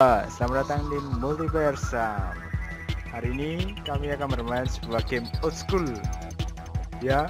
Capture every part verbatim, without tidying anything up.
Selamat datang di multiplayer Sam. Hari ini kami akan bermain sebuah game old school. Ya.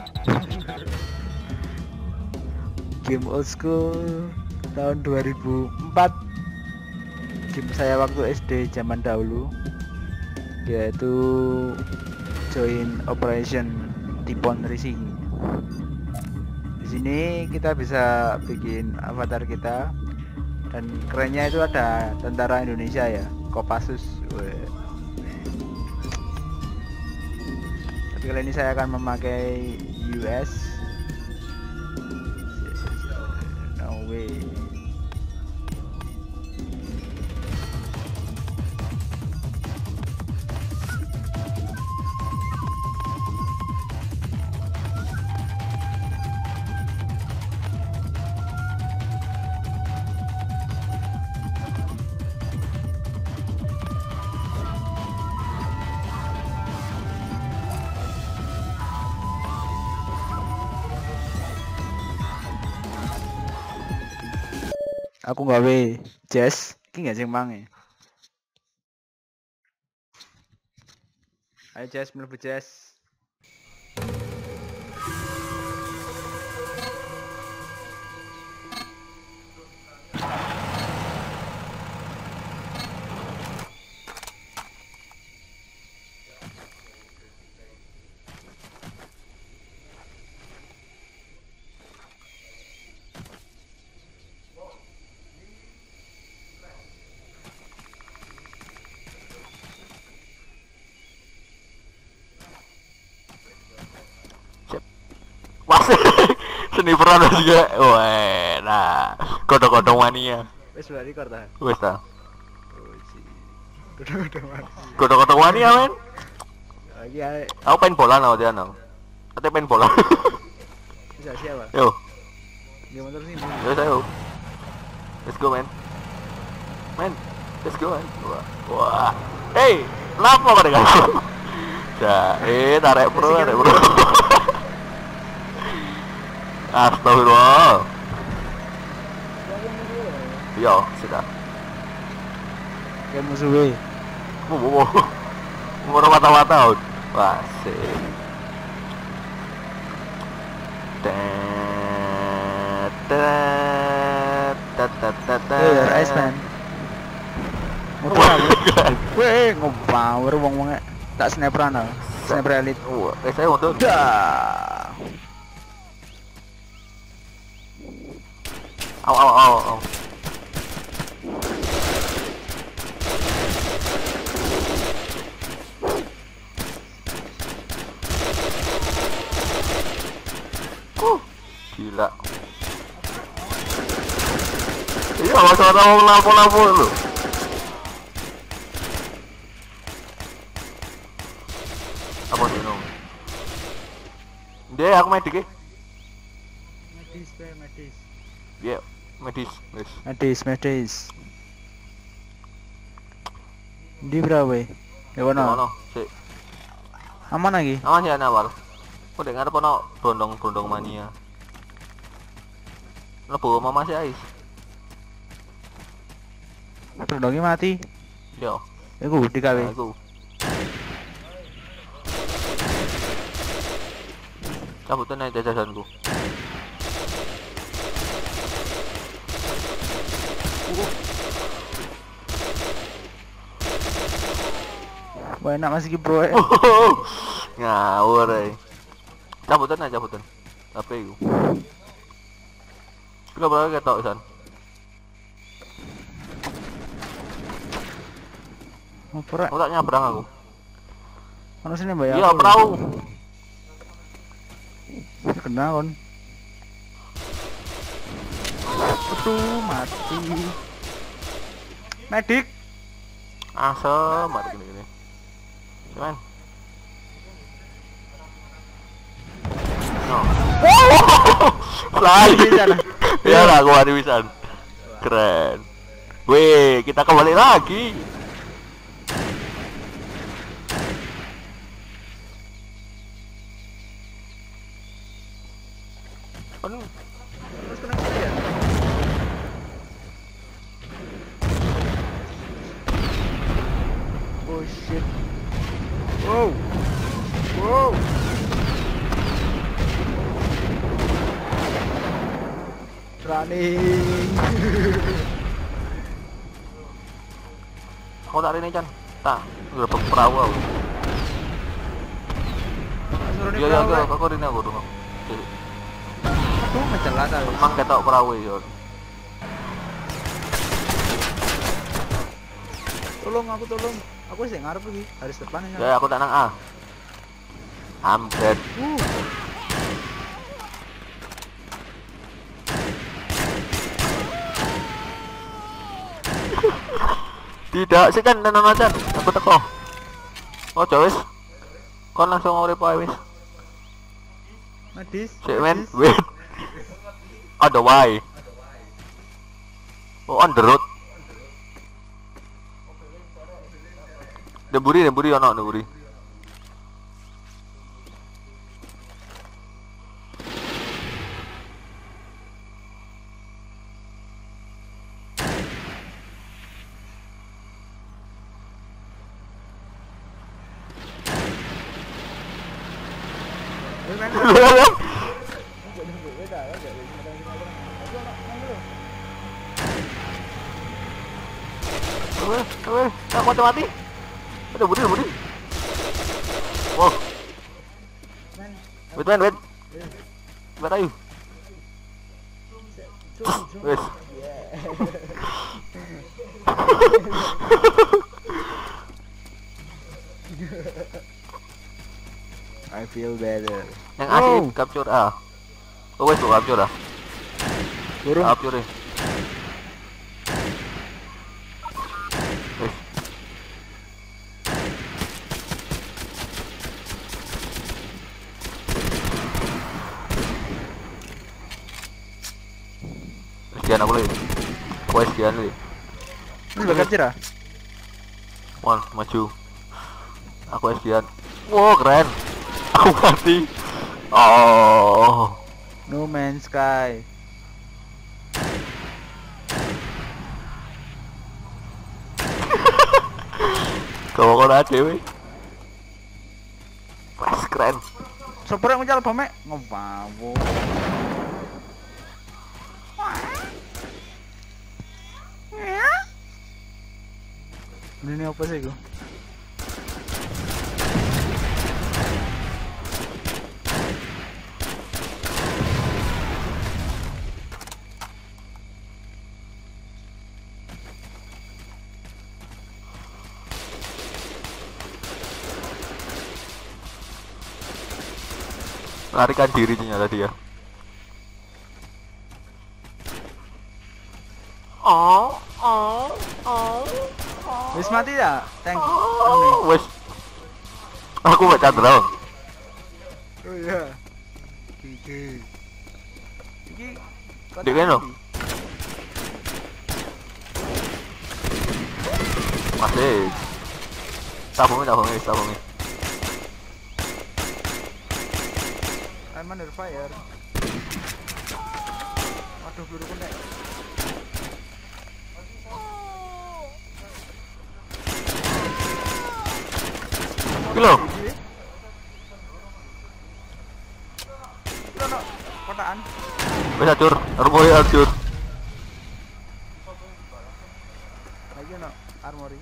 Game old school tahun dua ribu empat. Game saya waktu S D zaman dahulu, yaitu Join Operation Typoon Racing. Di sini kita bisa bikin avatar kita. Dan kerennya itu ada tentara Indonesia ya, KOPASSUS. Tapi kali ini saya akan memakai U S. No way. Aku gawe jazz, iki gak sing mangi. Ayo jazz, mlebu jazz. Seni peran juga. Wah, nah, kodok-kodok mania. Wes sudah record ta? Wes ta. Kodok-kodok mania. Kodok-kodok mania, men. Lagi ae. Aku pengen bola no dia no. Katanya pengen bola. Bisa siapa? Yo. Dia motor sini. Yo, ayo. Let's go, man. Man, let's go, man. Wah. Wah. Hey, kenapa pada kamu? Ya, eh tarik bro, tarik bro. Astagfirullah. Iya, sudah. Kayak musuhnya. Wow, wow. Umur mata-mata. Wah, sih. Eh, Ice Man. Motor aku. Weh, ngopower wong-wonge. Tak sniperan ah. Sniper elite. Wah, eh saya motor. Dah. Au au au au. Uh, gila. Iya, masa orang mau lampu-lampu lu. Apa sih nong? Dia aku medik ya. Medis, medis. Iya, medis, medis. Medis, medis. Di berapa? Ya mana? Mana? Sik. Aman lagi? Aman ya awal. Kok dengar apa no brondong-brondong mania. Lebu mama si Ais. Brondongnya mati. Yo. Iku digawe. Aku. Cabutan aja jajanku. Wah enak masih bro ya. Ngawur eh. Cabutan aja cabutan. Apa itu? Kita berapa ketok San? Ngopo rek? Aku tak nyabrang aku. Ono sini mbak ya. Iya perahu. Kena kon. Aduh mati. Medik. Asem mati gini-gini. Cuman. No. Fly. Ya lah gua ada wisan. Keren. Weh, kita kembali lagi. Aduh. Terus kenapa ya? Oh shit. Wow. Wow. Running. Kau tak ini Chan? Tak, udah perahu aku. Iya iya aku aku ini aku dulu. Aku mencelat aku. Emang ketok perahu ya. Tolong aku tolong. Aku sih ngarep lagi. Harus depan ya. Ya aku tak nang A. I'm dead. Uh. Tidak, sih kan tenan aja. Aku teko. Oh, wis. Kon langsung urip ae wis. Medis. Sik men, wait. Ada why. Oh, on the road. Deburi, deburi ono deburi. Weh, weh, tak mati mati. Ada budi, budi. Wow. Wait, wait, wait. Wait, ayo. Wes. I feel better. Yang asli oh. Capture ah. Oh wes capture ah. Burung. Capture. Wes. Sekian aku lagi. Wes sekian lagi. Ini udah capture ah? Wan maju. Aku sekian. Wow keren. Aku mati. Oh. No Man's Sky. Kau kau ada dewe. Wes keren. Sopir yang mencal bome ngobawo. Ini apa sih gua? Larikan diri ternyata dia. Oh, oh, oh. Wis mati ya? Tank. Oh, wis. Aku gak candra. Oh iya. Iki. Iki. Dek kene lho. Masih. Tabungnya, tabungnya, tabungnya. I'm under fire. Waduh, peluru kena. Kilo. Kilo no, kotaan. Wis acur, armory acur. Lagi no, armory.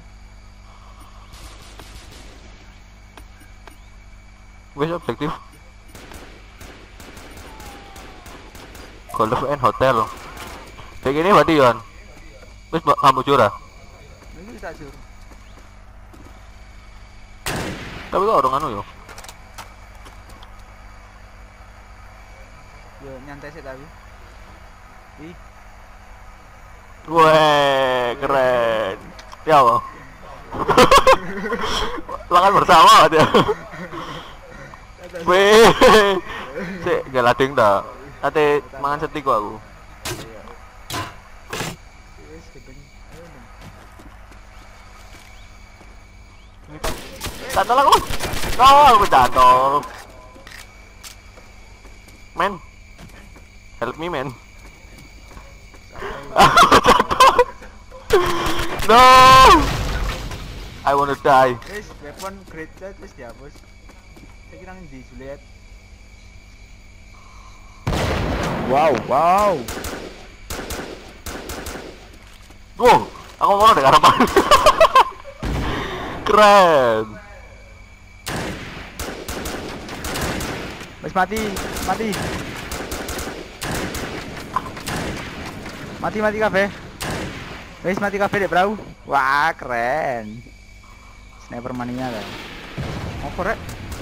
Wis objektif. Golf and Hotel. Kayak gini berarti Yon. Wis kamu curah. Ini bisa cur. Tapi kok orang anu yo. Yo nyantai sih tapi. Ih. Weh, keren. Ya Allah. Lakan bersama dia. Weh. Sik galading dah. Ate mangan setik kok aku. Wis gedeng. Tantol aku. Oh, aku tantol. Men. Help me, man. No. I wanna die. Wis weapon grade set wis dihapus. Saya kira di Juliet. Wow, wow. Wow, aku mau dengar apa? Keren. Wis mati, mati. Mati mati kafe. Wis mati kafe dek perahu. Wah, keren. Sniper mania kan. Mau korek.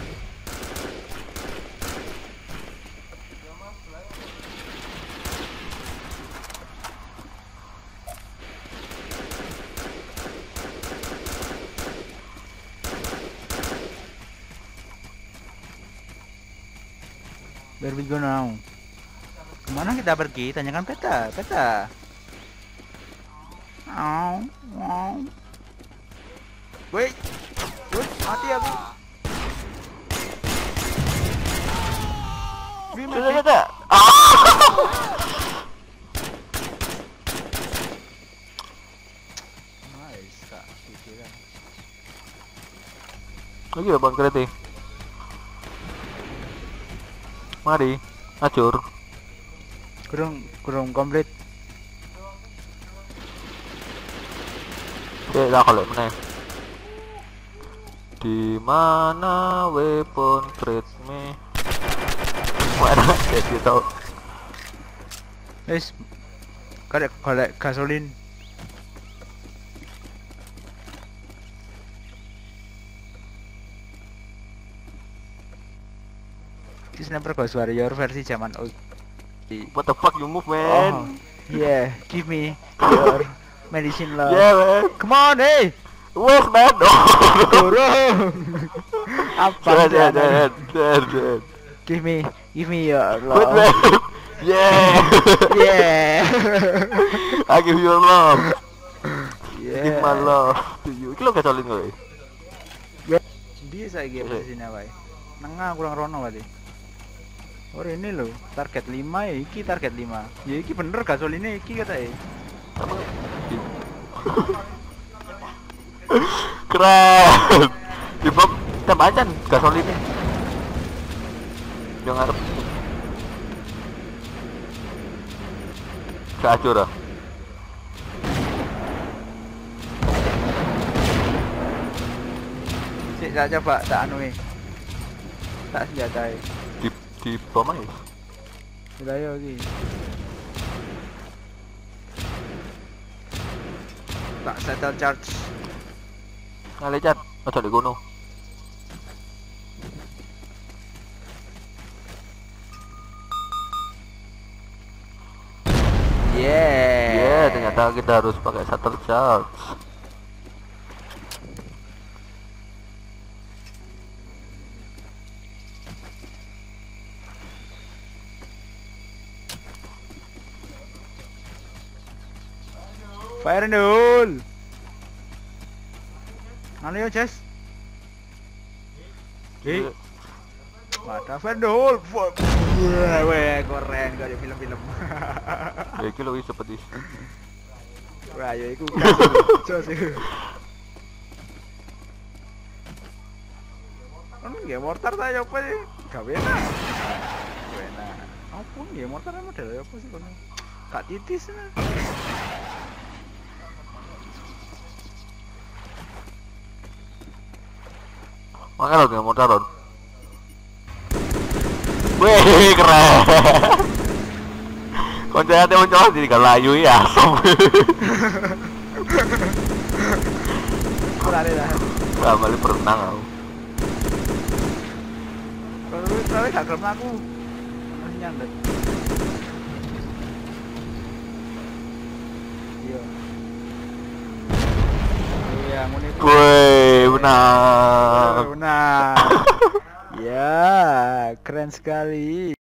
Where we go now? Kemana kita pergi? Tanyakan peta, peta. Wow, wow. Wait, wait, mati aku. Wih, mati. Sudah, sudah. Nice, kak. Gitu kan. Lagi ya bang kereta. Mari, acur. Kurung, kurung komplit. Oke, dah kalau mana? Di mana weapon crate me? Mana? Ya kita. Wis, korek korek gasolin. Ini sniper Ghost Warrior versi zaman old. What the fuck you move, Oh, man? yeah, give me your medicine love. Yeah, man. Come on, hey, Where's man? Oh. turun. Apa Dead, dead, dead, dead, dead. Give me, give me your Wait, love. man. Yeah. Yeah. I give you love. Yeah. Give my love to you. Iki lo gasolin gue. Dia saya game di sini apa? Nengah kurang rono berarti. Oh ini loh, target lima ya, iki target lima. Ya iki bener gasolinnya iki kata ya. Keren. Di bawah tembakan gasolinnya. Yang ngarep. Kacau dah. Sik saya coba tak anu e. Tak senjata e. Di di bawah ya. Sudah yo iki. Tak settle charge. Ngalecat, aja di gunung. Yeah. Yeah, ternyata kita harus pakai shuttle charge. Fire in the hole. Anu yo, Jess. Hei. Mata fire in the hole. Wah, weh, keren kayak film-film. Ya iki lho seperti. Wah, ya iku. Jos iku. Kan nggih mortar ta yo apa sih? Gawe enak. Gawe enak. Apa nggih mortar model apa sih kono? Kak titis nah. Makanya lo motor Ron. Wih keren. Konco ate mencoba jadi kalayu ya. Kurare dah. Gak balik berenang aku. Kalau kalau gak gelem aku. Masih nyandet. Iya. Iya, ngono iku. Wih, benar. Benar. Ya, keren sekali.